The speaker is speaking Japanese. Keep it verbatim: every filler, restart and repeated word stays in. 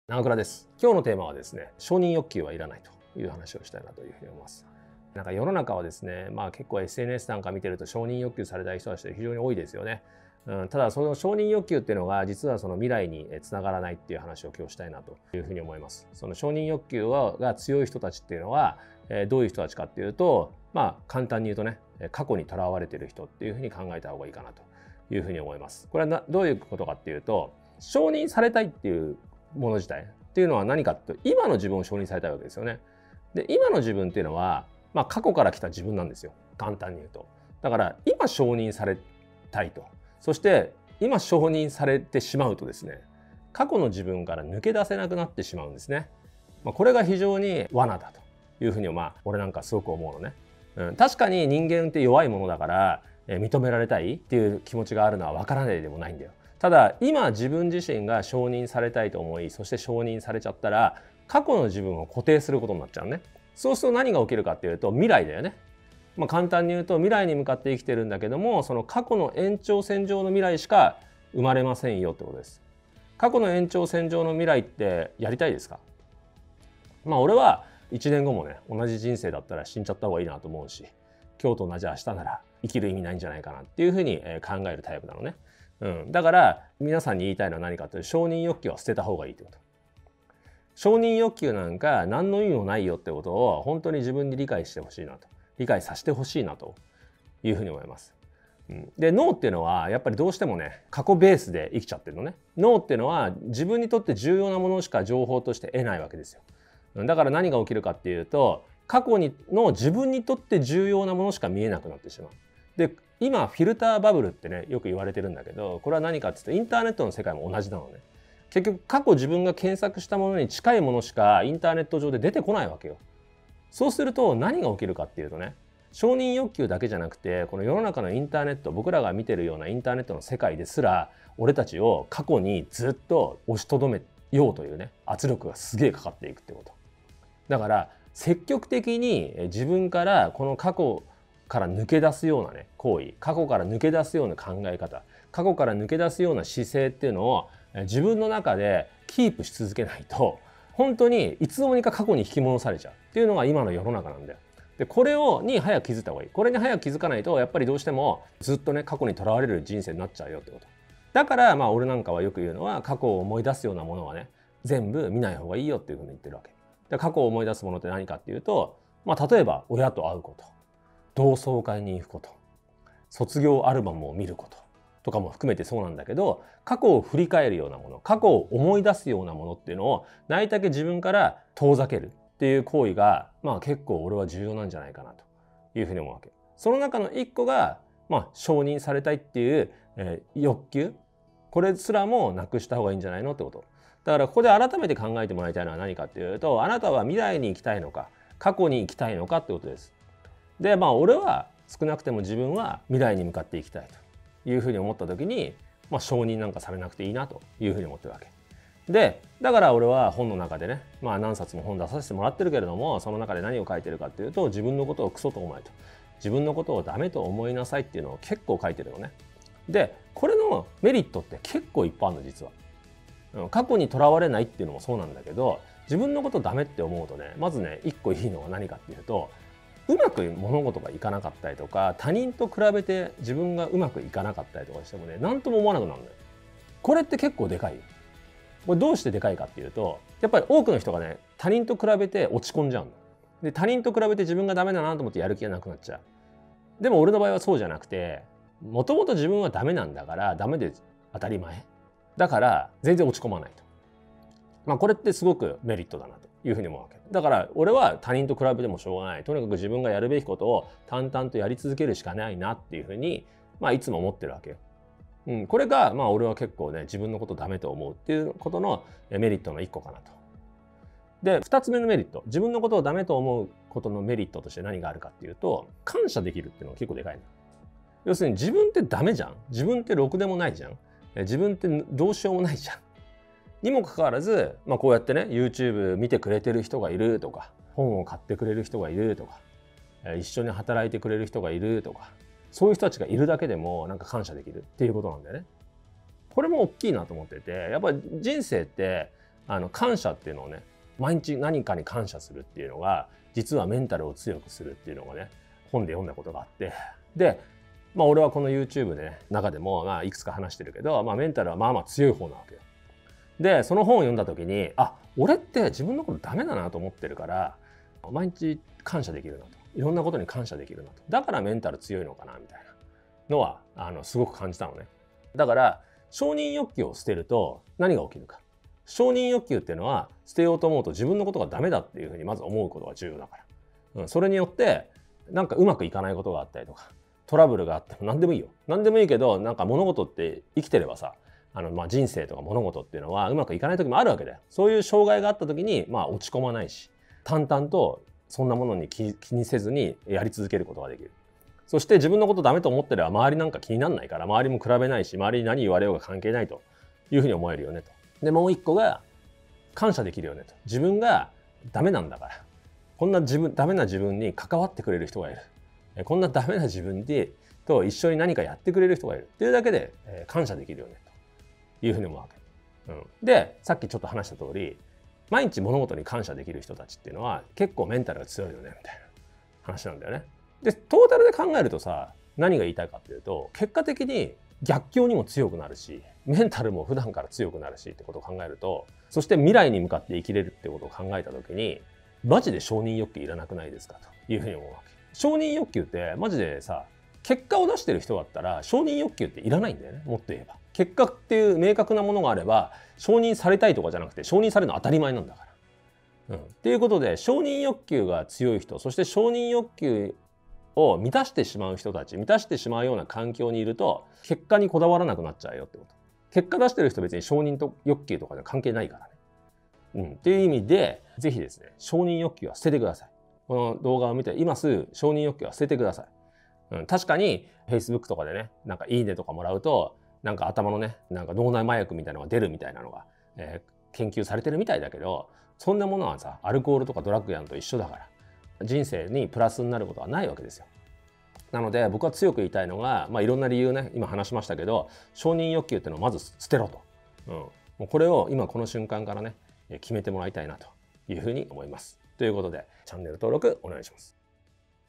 長倉です。今日のテーマはですね、承認欲求はいらないという話をしたいなというふうに思います。なんか世の中はですね、まあ結構 エスエヌエス なんか見てると承認欲求されたい人たちって非常に多いですよね。うん、ただその承認欲求っていうのが実はその未来につながらないっていう話を今日したいなというふうに思います。その承認欲求が強い人たちっていうのは、えー、どういう人たちかっていうと、まあ簡単に言うとね、過去にとらわれている人っていうふうに考えた方がいいかなというふうに思います。これはなどういうことかっていうと、承認されたいっていうもの自体っていうのは何かって今の自分を承認されたいわけですよね。で今の自分っていうのは、まあ、過去から来た自分なんですよ、簡単に言うと。だから今承認されたいと、そして今承認されてしまうとですね、過去の自分から抜け出せなくなってしまうんですね。まあ、これが非常に罠だというふうにまあ俺なんかすごく思うのね。うん、確かに人間って弱いものだから、え認められたいっていう気持ちがあるのは分からないでもないんだよ。ただ今自分自身が承認されたいと思い、そして承認されちゃったら過去の自分を固定することになっちゃうね。そうすると何が起きるかっていうと、未来だよね。まあ、簡単に言うと未来に向かって生きてるんだけども、その過去の延長線上の未来しか生まれませんよってことです。過去の延長線上の未来ってやりたいですか？まあ俺はいちねんごもね、同じ人生だったら死んじゃった方がいいなと思うし、今日と同じ明日なら生きる意味ないんじゃないかなっていうふうに考えるタイプなのね。うん、だから皆さんに言いたいのは何かというと、承認欲求は捨てた方がいいってこと。承認欲求なんか何の意味もないよってことを本当に自分に理解してほしいなと、理解させてほしいなというふうに思います。うん、で脳っていうのはやっぱりどうしてもね、過去ベースで生きちゃってるのね。脳っていうのは自分にとって重要なものしか情報として得ないわけですよ。だから何が起きるかっていうと、過去にの自分にとって重要なものしか見えなくなってしまう。で今フィルターバブルってねよく言われてるんだけど、これは何かっていうとインターネットの世界も同じなのね。結局過去自分が検索したものに近いものしかインターネット上で出てこないわけよ。そうすると何が起きるかっていうとね、承認欲求だけじゃなくて、この世の中のインターネット、僕らが見てるようなインターネットの世界ですら俺たちを過去にずっと押しとどめようというね圧力がすげえかかっていくってこと。だから積極的に自分からこの過去から抜け出すようなね行為、過去から抜け出すような考え方、過去から抜け出すような姿勢っていうのを自分の中でキープし続けないと、本当にいつの間にか過去に引き戻されちゃうっていうのが今の世の中なんだよ。でこれをに早く気づいた方がいい。これに早く気づかないとやっぱりどうしてもずっとね過去にとらわれる人生になっちゃうよってこと。だからまあ俺なんかはよく言うのは、過去を思い出すようなものはね全部見ない方がいいよっていうふうに言ってるわけで、過去を思い出すものって何かっていうと、まあ例えば親と会うこと、同窓会に行くこと、卒業アルバムを見ることとかも含めてそうなんだけど、過去を振り返るようなもの、過去を思い出すようなものっていうのをなるだけ自分から遠ざけるっていう行為が、まあ結構俺は重要なんじゃないかなというふうに思うわけ。その中の一個が、まあ承認されたいっていう、えー、欲求、これすらもなくした方がいいんじゃないのってこと。だからここで改めて考えてもらいたいのは何かっていうと、あなたは未来に行きたいのか過去に行きたいのかってことです。でまあ俺は少なくても自分は未来に向かっていきたいというふうに思った時に、まあ、承認なんかされなくていいなというふうに思ってるわけで、だから俺は本の中でね、まあ何冊も本出させてもらってるけれども、その中で何を書いてるかっていうと、自分のことをクソと思えと、自分のことをダメと思いなさいっていうのを結構書いてるのね。でこれのメリットって結構いっぱいあるの実は。過去にとらわれないっていうのもそうなんだけど、自分のことダメって思うとね、まずね一個いいのは何かっていうと、うまく物事がいかなかったりとか、他人と比べて自分がうまくいかなかったりとかしてもね、何とも思わなくなるんだよ。これって結構でかいよ。これどうしてでかいかっていうと、やっぱり多くの人がね他人と比べて落ち込んじゃうんだ。で他人と比べて自分がダメだなと思ってやる気がなくなっちゃう。でも俺の場合はそうじゃなくて、もともと自分はダメなんだからダメで当たり前だから全然落ち込まないと。まあこれってすごくメリットだなというふうに思うわけだから、俺は他人と比べてもしょうがない、とにかく自分がやるべきことを淡々とやり続けるしかないなっていうふうに、まあ、いつも思ってるわけよ。うん、これがまあ俺は結構ね自分のことダメと思うっていうことのメリットの一個かなと。でふたつめのメリット、自分のことをダメと思うことのメリットとして何があるかっていうと、感謝できるっていうのが結構でかいの。要するに自分ってダメじゃん、自分ってろくでもないじゃん、自分ってどうしようもないじゃんにもかかわらず、まあ、こうやってね YouTube 見てくれてる人がいるとか、本を買ってくれる人がいるとか、一緒に働いてくれる人がいるとか、そういう人たちがいるだけでもなんか感謝できるっていうことなんだよね。これも大きいなと思ってて、やっぱり人生ってあの感謝っていうのをね、毎日何かに感謝するっていうのが実はメンタルを強くするっていうのがね、本で読んだことがあって、で、まあ俺はこの YouTube でね中でもまあいくつか話してるけど、まあ、メンタルはまあまあ強い方なわけよ。でその本を読んだ時に、あ、俺って自分のことダメだなと思ってるから毎日感謝できるなと、いろんなことに感謝できるなと、だからメンタル強いのかなみたいなのはあのすごく感じたのね。だから承認欲求を捨てると何が起きるか。承認欲求っていうのは捨てようと思うと自分のことがダメだっていうふうにまず思うことが重要だから、うん、それによってなんかうまくいかないことがあったりとかトラブルがあっても何でもいいよ、何でもいいけど、なんか物事って生きてればさ、あのまあ人生とか物事っていうのはうまくいかない時もあるわけだよ。そういう障害があった時にまあ落ち込まないし、淡々とそんなものに 気, 気にせずにやり続けることができる。そして自分のことダメと思ってれば周りなんか気にならないから、周りも比べないし、周りに何言われようが関係ないというふうに思えるよねと。でもう一個が感謝できるよねと。自分がダメなんだから、こんな自分ダメな自分に関わってくれる人がいる、こんなダメな自分でと一緒に何かやってくれる人がいるっていうだけで、えー、感謝できるよねというふうに思うわけ、うん、でさっきちょっと話した通り、毎日物事に感謝できる人たちっていうのは結構メンタルが強いよねみたいな話なんだよね。でトータルで考えるとさ、何が言いたいかっていうと、結果的に逆境にも強くなるし、メンタルも普段から強くなるしってことを考えると、そして未来に向かって生きれるってことを考えた時に、マジで承認欲求いらなくないですかというふうに思うわけ。承認欲求ってマジでさ、結果を出してる人だったら承認欲求っていらないんだよね。もっと言えば結果っていう明確なものがあれば承認されたいとかじゃなくて承認されるのは当たり前なんだから。うん、っていうことで承認欲求が強い人、そして承認欲求を満たしてしまう人たち、満たしてしまうような環境にいると結果にこだわらなくなっちゃうよってこと。結果出してる人別に承認と欲求とかには関係ないからね。うん、っていう意味でぜひですね、承認欲求は捨ててください。この動画を見て今すぐ承認欲求は捨ててください。うん、確かに Facebook とかでね、なんかいいねとかもらうとなんか頭のね、なんか脳内麻薬みたいなのが出るみたいなのが、えー、研究されてるみたいだけど、そんなものはさ、アルコールとかドラッグやんと一緒だから人生にプラスになることはないわけですよ。なので僕は強く言いたいのが、まあ、いろんな理由ね今話しましたけど、承認欲求っていうのをまず捨てろと、うん、もうこれを今この瞬間からね決めてもらいたいなというふうに思います。ということでチャンネル登録お願いします。